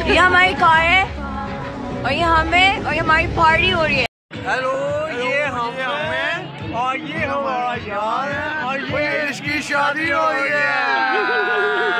ये हमारी कार है और ये हमें और ये हमारी पार्टी हो रही है। हेलो, ये हमें और ये हमारा यार है और ये इसकी शादी हो रही है।